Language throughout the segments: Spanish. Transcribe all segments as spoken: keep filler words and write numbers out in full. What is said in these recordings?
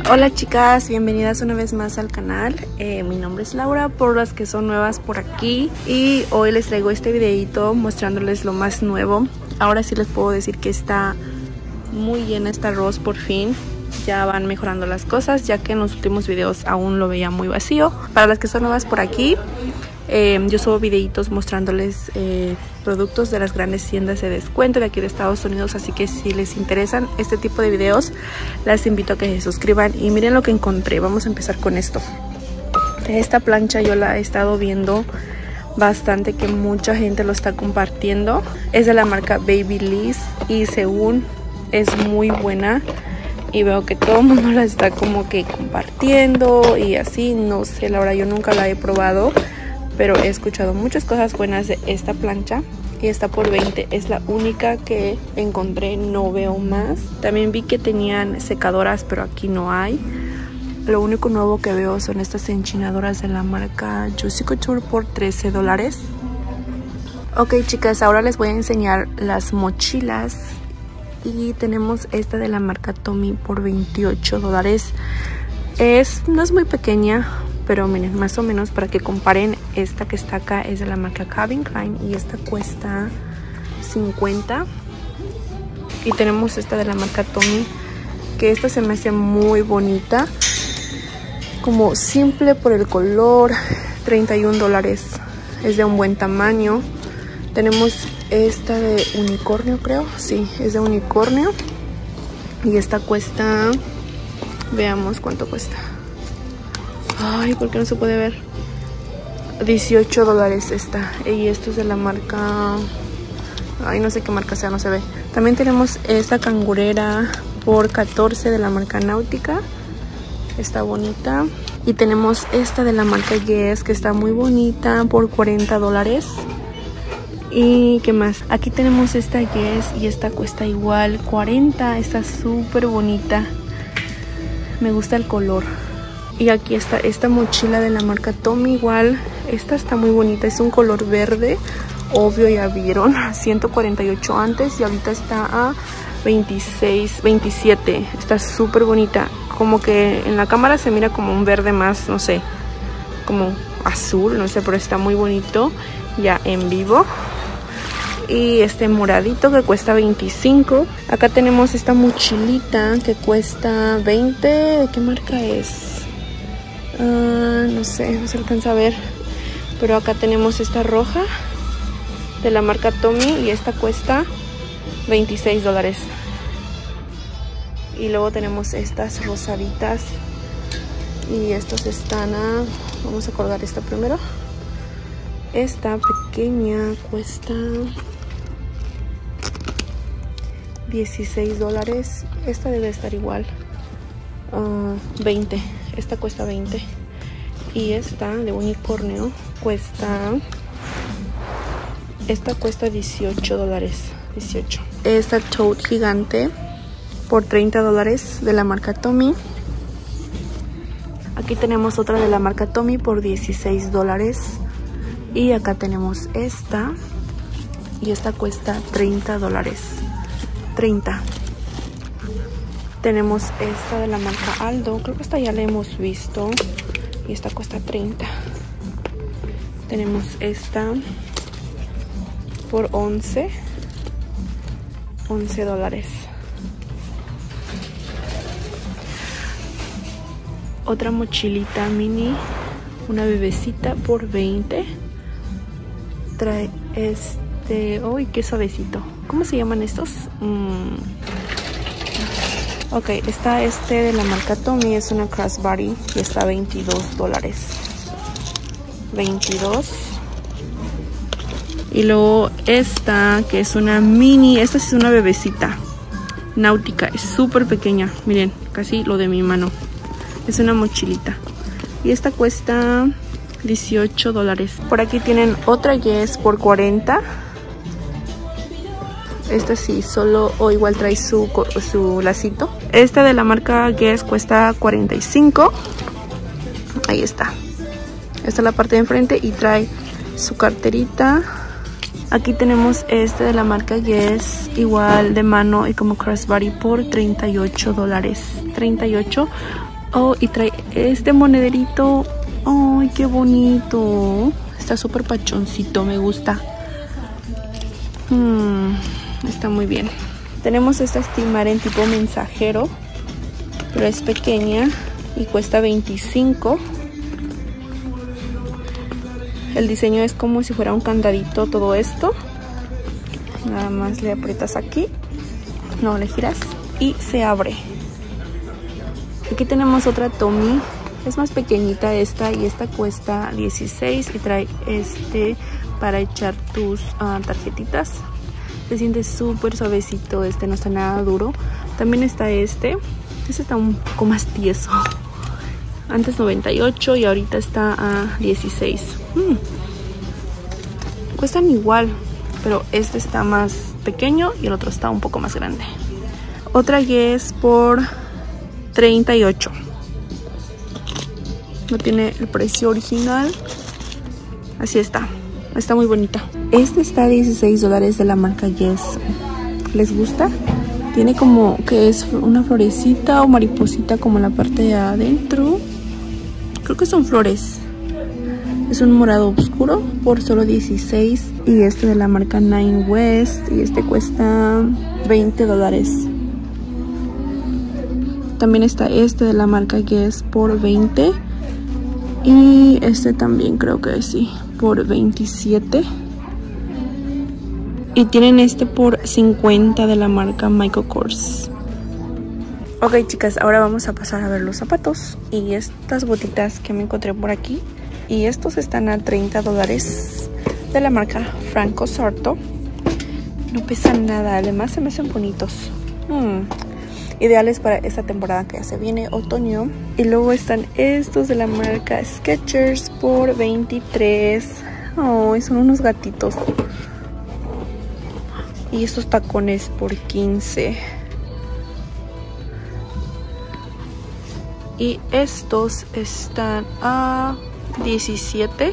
Hola chicas, bienvenidas una vez más al canal. eh, Mi nombre es Laura, por las que son nuevas por aquí. Y hoy les traigo este videito mostrándoles lo más nuevo. Ahora sí les puedo decir que está muy llena esta Ross por fin. Ya van mejorando las cosas, ya que en los últimos videos aún lo veía muy vacío. Para las que son nuevas por aquí, eh, yo subo videitos mostrándoles eh, productos de las grandes tiendas de descuento de aquí de Estados Unidos. Así que si les interesan este tipo de videos, las invito a que se suscriban. Y miren lo que encontré. Vamos a empezar con esto. Esta plancha yo la he estado viendo bastante, que mucha gente lo está compartiendo. Es de la marca Babyliss y según es muy buena. Y veo que todo el mundo la está como que compartiendo y así. No sé, la verdad yo nunca la he probado, pero he escuchado muchas cosas buenas de esta plancha. Y está por veinte, es la única que encontré, no veo más. También vi que tenían secadoras, pero aquí no hay. Lo único nuevo que veo son estas enchinadoras de la marca Juicy Couture por trece dólares. Ok chicas, ahora les voy a enseñar las mochilas. Y tenemos esta de la marca Tommy por veintiocho dólares. Es, no es muy pequeña, pero miren, más o menos para que comparen. Esta que está acá es de la marca Calvin Klein y esta cuesta cincuenta. Y tenemos esta de la marca Tommy, que esta se me hace muy bonita, como simple por el color. Treinta y un dólares, es de un buen tamaño. Tenemos esta de unicornio, creo. Sí, es de unicornio. Y esta cuesta... Veamos cuánto cuesta. Ay, ¿por qué no se puede ver? dieciocho dólares esta. Y esto es de la marca... Ay, no sé qué marca sea, no se ve. También tenemos esta cangurera por catorce de la marca Náutica. Está bonita. Y tenemos esta de la marca Guess, que está muy bonita, por cuarenta dólares. Y qué más, aquí tenemos esta Guess y esta cuesta igual cuarenta. Está súper bonita, me gusta el color. Y aquí está esta mochila de la marca Tommy, igual esta está muy bonita, es un color verde, obvio ya vieron. Ciento cuarenta y ocho antes y ahorita está a veintiséis, veintisiete. Está súper bonita, como que en la cámara se mira como un verde más, no sé, como azul, no sé, pero está muy bonito ya en vivo. Y este moradito que cuesta veinticinco. Acá tenemos esta mochilita que cuesta veinte. ¿De qué marca es? Uh, no sé, no se alcanza a ver. Pero acá tenemos esta roja de la marca Tommy y esta cuesta veintiséis dólares. Y luego tenemos estas rosaditas. Y estos están a... Vamos a colgar esta primero. Esta pequeña cuesta dieciséis dólares. Esta debe estar igual. Uh, veinte. Esta cuesta veinte. Y esta de unicornio cuesta... Esta cuesta dieciocho dólares. dieciocho. Esta tote gigante por treinta dólares de la marca Tommy. Aquí tenemos otra de la marca Tommy por dieciséis dólares. Y acá tenemos esta. Y esta cuesta treinta dólares. treinta. Tenemos esta de la marca Aldo. Creo que esta ya la hemos visto. Y esta cuesta treinta. Tenemos esta por once. once dólares. Otra mochilita mini. Una bebecita por veinte. Trae este... ¡Uy, qué suavecito! ¿Cómo se llaman estos? Mm. Ok, está este de la marca Tommy. Es una crossbody y está a veintidós dólares. veintidós. Y luego esta, que es una mini. Esta sí es una bebecita náutica. Es súper pequeña. Miren, casi lo de mi mano. Es una mochilita. Y esta cuesta dieciocho dólares. Por aquí tienen otra Guess por cuarenta. Esta sí, solo o igual trae su, su lacito. Esta de la marca Guess cuesta cuarenta y cinco. Ahí está. Esta es la parte de enfrente y trae su carterita. Aquí tenemos este de la marca Guess, igual de mano y como crossbody por treinta y ocho dólares. treinta y ocho. Oh, y trae este monederito. Ay, qué bonito. Está súper pachoncito, me gusta. Hmm, está muy bien. Tenemos esta Steamer en tipo mensajero, pero es pequeña y cuesta veinticinco. El diseño es como si fuera un candadito todo esto. Nada más le aprietas aquí, no, le giras y se abre. Aquí tenemos otra Tommy, es más pequeñita esta, y esta cuesta dieciséis y trae este para echar tus uh, tarjetitas. Se siente súper suavecito, este no está nada duro. También está este, este está un poco más tieso. Antes noventa y ocho y ahorita está a dieciséis. Hmm. Cuestan igual, pero este está más pequeño y el otro está un poco más grande. Otra Guess por treinta y ocho. No tiene el precio original. Así está. Está muy bonita. Este está a dieciséis dólares de la marca Guess. ¿Les gusta? Tiene como que es una florecita o mariposita como en la parte de adentro. Creo que son flores. Es un morado oscuro por solo dieciséis. Y este de la marca Nine West. Y este cuesta veinte dólares. También está este de la marca Guess por veinte. Y este también creo que sí, por veintisiete. Y tienen este por cincuenta de la marca Michael Kors. Ok, chicas, ahora vamos a pasar a ver los zapatos. Y estas botitas que me encontré por aquí. Y estos están a treinta dólares de la marca Franco Sarto. No pesan nada, además se me hacen bonitos. Hmm. Ideales para esta temporada que ya se viene, otoño. Y luego están estos de la marca Skechers por veintitrés. Oh, son unos gatitos. Y estos tacones por quince. Y estos están a diecisiete.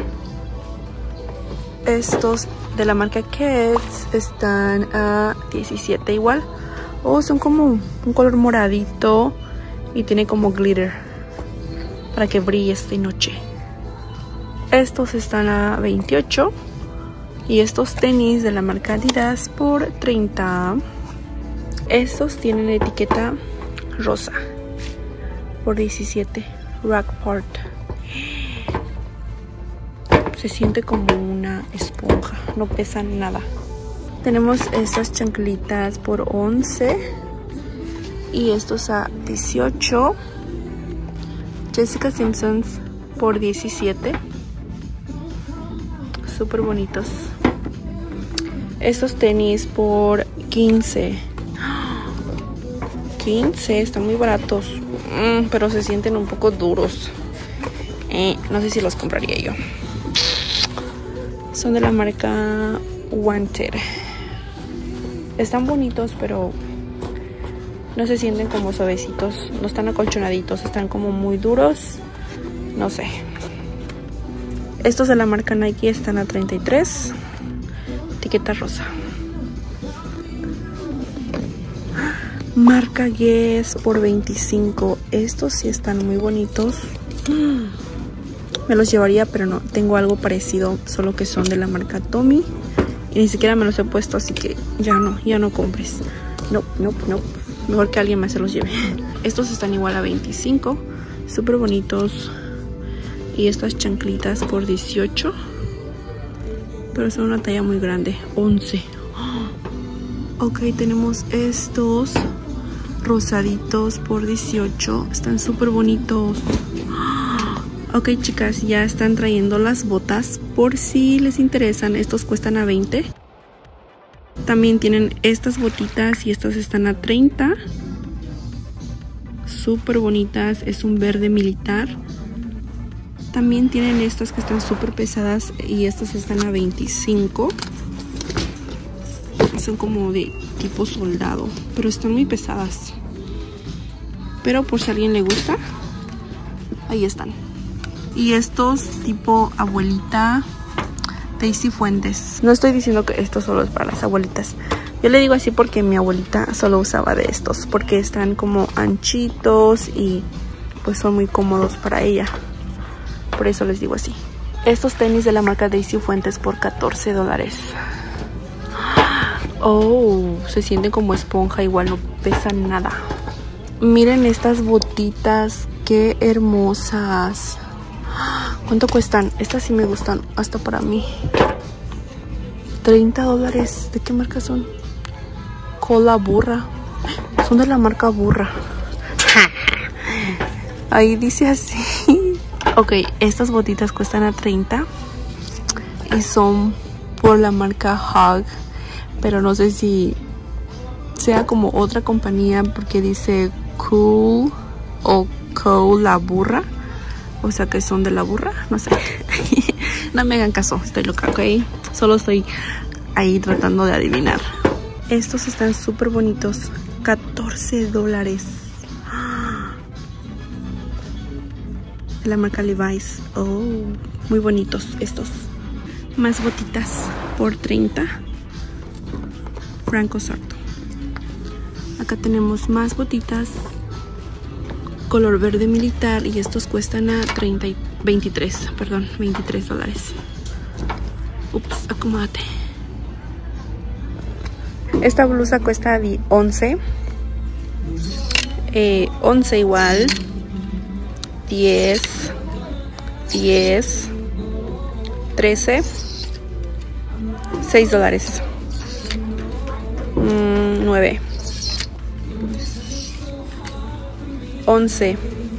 Estos de la marca Keds están a diecisiete igual. Oh, son como un color moradito y tiene como glitter para que brille esta noche. Estos están a veintiocho y estos tenis de la marca Adidas por treinta. Estos tienen etiqueta rosa por diecisiete. Rockport. Se siente como una esponja, no pesan nada. Tenemos estas chanclitas por once y estos a dieciocho. Jessica Simpsons por diecisiete. Súper bonitos. Estos tenis por quince. quince, están muy baratos, mm, pero se sienten un poco duros. Eh, no sé si los compraría yo. Son de la marca Wanted. Están bonitos, pero no se sienten como suavecitos. No están acolchonaditos, están como muy duros. No sé. Estos de la marca Nike están a treinta y tres. Etiqueta rosa. Marca Guess por veinticinco. Estos sí están muy bonitos. Me los llevaría, pero no. Tengo algo parecido, solo que son de la marca Tommy. Y ni siquiera me los he puesto, así que ya no, ya no compres. No, no, no. Mejor que alguien más se los lleve. Estos están igual a veinticinco. Súper bonitos. Y estas chanclitas por dieciocho. Pero son una talla muy grande. once. Ok, tenemos estos rosaditos por dieciocho. Están súper bonitos. Ok, chicas, ya están trayendo las botas por si les interesan. Estos cuestan a veinte. También tienen estas botitas y estas están a treinta. Súper bonitas. Es un verde militar. También tienen estas que están súper pesadas y estas están a veinticinco. Son como de tipo soldado, pero están muy pesadas. Pero por si a alguien le gusta, ahí están. Y estos tipo abuelita Daisy Fuentes. No estoy diciendo que esto solo es para las abuelitas. Yo le digo así porque mi abuelita solo usaba de estos, porque están como anchitos y pues son muy cómodos para ella. Por eso les digo así. Estos tenis de la marca Daisy Fuentes por catorce dólares. Oh, se sienten como esponja, igual no pesan nada. Miren estas botitas, qué hermosas. ¿Cuánto cuestan? Estas sí me gustan, hasta para mí. treinta dólares. ¿De qué marca son? Cola Burra. Son de la marca Burra. Ahí dice así. Ok, estas botitas cuestan a treinta. Y son por la marca Hug. Pero no sé si sea como otra compañía porque dice Cool o Co La Burra. O sea que son de la burra, no sé. No me hagan caso, estoy loca, ok. Solo estoy ahí tratando de adivinar. Estos están súper bonitos. catorce dólares. De la marca Levi's. Oh, muy bonitos estos. Más botitas por treinta. Franco Sarto. Acá tenemos más botitas color verde militar y estos cuestan a treinta y veintitrés, perdón, veintitrés dólares. Ups, acomódate. Esta blusa cuesta once. Eh, once igual. diez. diez. trece. seis dólares. Mm, nueve. once.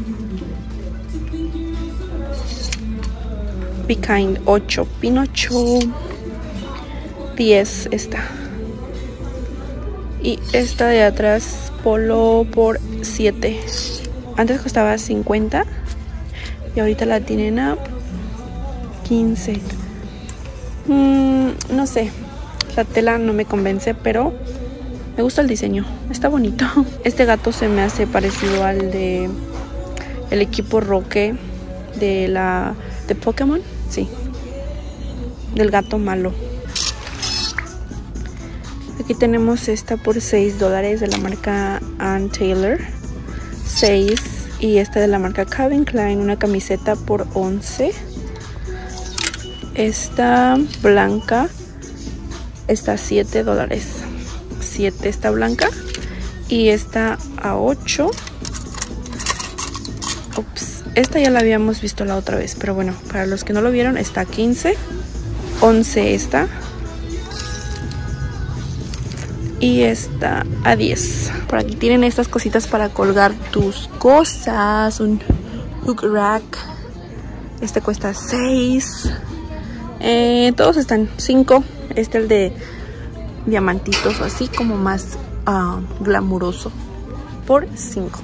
Be Kind, ocho. Pinocho, diez esta. Y esta de atrás, Polo, por siete. Antes costaba cincuenta y ahorita la tienen a quince. Mm, no sé, la tela no me convence, pero me gusta el diseño, está bonito. Este gato se me hace parecido al de el equipo Roque de la de Pokémon, sí, del gato malo. Aquí tenemos esta por seis dólares de la marca Ann Taylor, seis, y esta de la marca Calvin Klein, una camiseta por once. Esta blanca está a siete dólares. siete esta blanca y esta a ocho. Ups, esta ya la habíamos visto la otra vez, pero bueno, para los que no lo vieron está a quince. once esta y esta a diez. Por aquí tienen estas cositas para colgar tus cosas, un hook rack. Este cuesta seis. Eh, todos están cinco. Este el de diamantitos o así como más uh, glamuroso por cinco.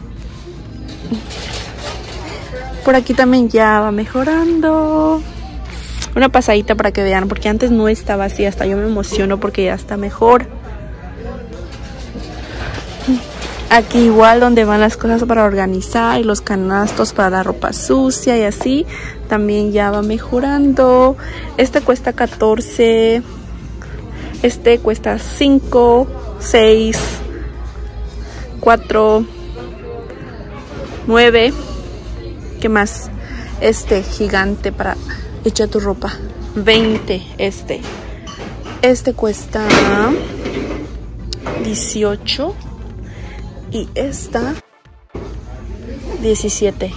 Por aquí también ya va mejorando. Una pasadita para que vean, porque antes no estaba así. Hasta yo me emociono porque ya está mejor. Aquí igual donde van las cosas para organizar y los canastos para la ropa sucia y así, también ya va mejorando. Este cuesta catorce. Este cuesta cinco, seis, cuatro, nueve. ¿Qué más? Este gigante para echar tu ropa. veinte este. Este cuesta dieciocho. Y esta diecisiete.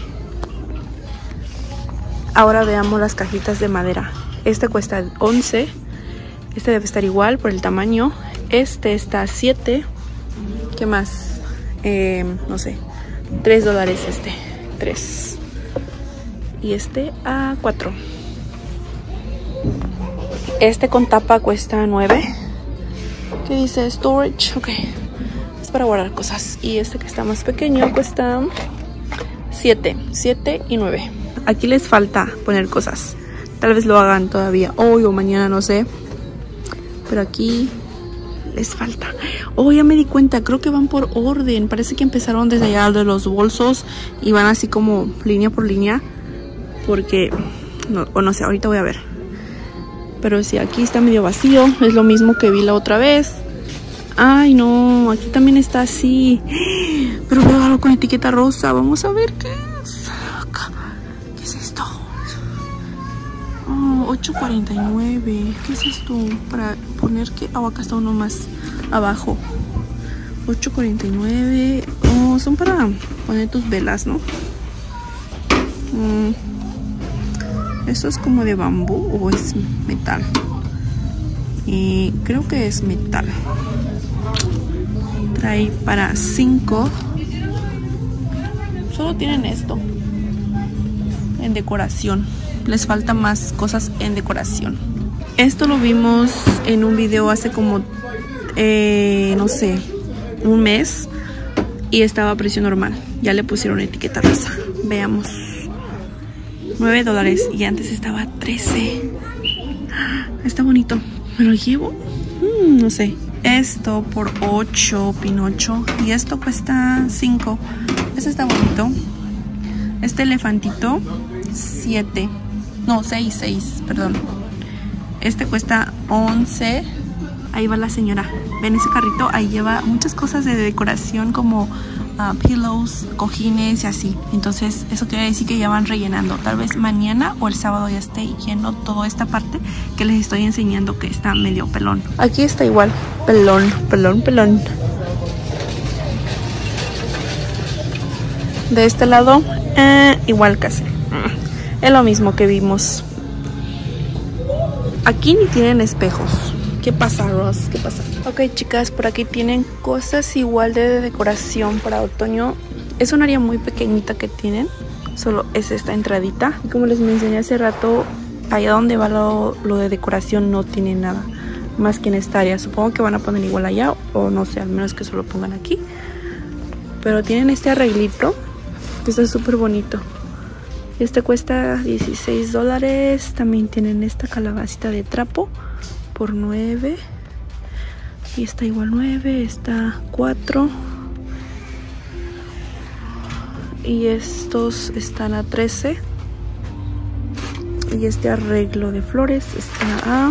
Ahora veamos las cajitas de madera. Este cuesta once. Este debe estar igual por el tamaño. Este está a siete. ¿Qué más? Eh, no sé. tres dólares este. tres. Y este a cuatro. Este con tapa cuesta nueve. ¿Qué dice? Storage. Ok. Es para guardar cosas. Y este que está más pequeño cuesta siete. siete y nueve. Aquí les falta poner cosas. Tal vez lo hagan todavía hoy o mañana, no sé. Pero aquí les falta. Oh, ya me di cuenta. Creo que van por orden. Parece que empezaron desde allá de los bolsos. Y van así como línea por línea. Porque, no, o no sé, ahorita voy a ver. Pero si aquí está medio vacío. Es lo mismo que vi la otra vez. Ay, no. Aquí también está así. Pero veo algo con etiqueta rosa. Vamos a ver qué es. es esto? Oh, ocho cuarenta y nueve. ¿Qué es esto? Para poner que... Oh, acá está uno más abajo. ocho cuarenta y nueve. Oh, son para poner tus velas, ¿no? Mm. ¿Esto es como de bambú o es metal? Y creo que es metal. Trae para cinco. Solo tienen esto en decoración. Les falta más cosas en decoración. Esto lo vimos en un video hace como eh, no sé, un mes. Y estaba a precio normal. Ya le pusieron etiqueta rosa. Veamos. nueve dólares y antes estaba a trece. Está bonito. ¿Me lo llevo? Mm, no sé. Esto por ocho, Pinocho. Y esto cuesta cinco. Este está bonito. Este elefantito, siete. No, seis, seis, perdón. Este cuesta once. Ahí va la señora. ¿Ven ese carrito? Ahí lleva muchas cosas de decoración como uh, pillows, cojines y así. Entonces eso quiere decir que ya van rellenando. Tal vez mañana o el sábado ya esté lleno toda esta parte que les estoy enseñando, que está medio pelón. Aquí está igual. Pelón, pelón, pelón. De este lado, eh, igual casi. Es lo mismo que vimos. Aquí ni tienen espejos. ¿Qué pasa, Ross? ¿Qué pasa? Ok, chicas, por aquí tienen cosas igual de decoración para otoño. Es un área muy pequeñita que tienen. Solo es esta entradita. Y como les mencioné hace rato, allá donde va lo, lo de decoración no tiene nada más que en esta área. Supongo que van a poner igual allá, o no sé, al menos que solo pongan aquí. Pero tienen este arreglito que está súper bonito. Este cuesta dieciséis dólares. También tienen esta calabacita de trapo por nueve. Y está igual nueve. Está cuatro. Y estos están a trece. Y este arreglo de flores está a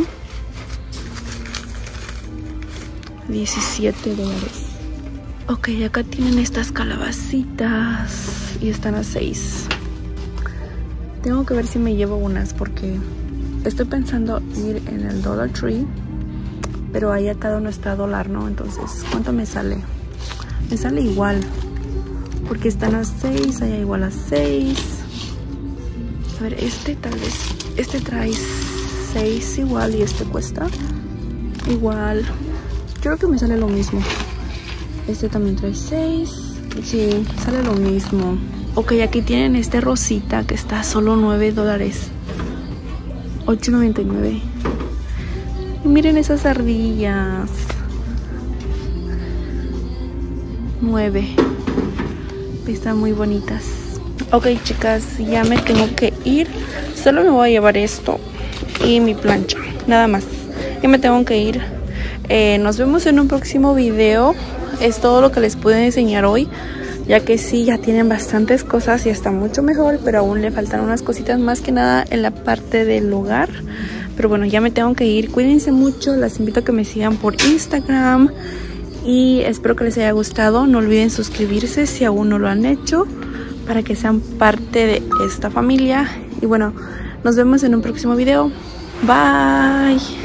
diecisiete dólares. Ok, acá tienen estas calabacitas y están a seis. Tengo que ver si me llevo unas porque estoy pensando ir en el Dollar Tree, pero ahí atado no está dólar, ¿no? Entonces, ¿cuánto me sale? Me sale igual, porque están a seis, allá igual a seis. A ver, este tal vez, este trae seis igual y este cuesta igual. Creo que me sale lo mismo. Este también trae seis. Sí, sale lo mismo. Ok, aquí tienen este rosita que está a solo nueve dólares. ocho noventa y nueve. Y miren esas ardillas. nueve. Están muy bonitas. Ok, chicas, ya me tengo que ir. Solo me voy a llevar esto y mi plancha. Nada más. Ya me tengo que ir. Eh, nos vemos en un próximo video. Es todo lo que les pude enseñar hoy, ya que sí, ya tienen bastantes cosas y está mucho mejor, pero aún le faltan unas cositas más que nada en la parte del hogar. Pero bueno, ya me tengo que ir. Cuídense mucho, las invito a que me sigan por Instagram y espero que les haya gustado. No olviden suscribirse si aún no lo han hecho, para que sean parte de esta familia. Y bueno, nos vemos en un próximo video. Bye.